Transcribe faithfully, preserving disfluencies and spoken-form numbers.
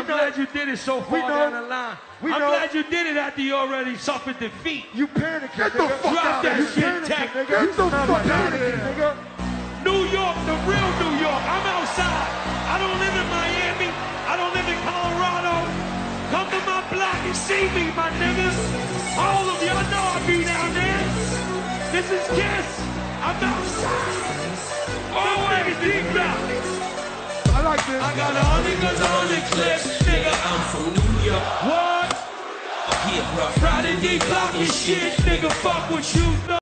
glad you did it so far down the line. We I'm know. glad you did it after you already suffered defeat. You panicking, Get nigga. the fuck Drop out that of shit, here. Tech. Nigga. Get the fuck out of here. Nigga. New York, the real New York. I'm outside. I don't live in Miami. I don't live in Colorado. Come to my block and see me, my niggas. All of y'all know I be down there. This is Kiss. I'm outside. Always deep block. I like this. I got a hundred guns on the clip, nigga. I'm from New York. What? Yeah, bro. Friday D block and shit, nigga. Fuck what you know.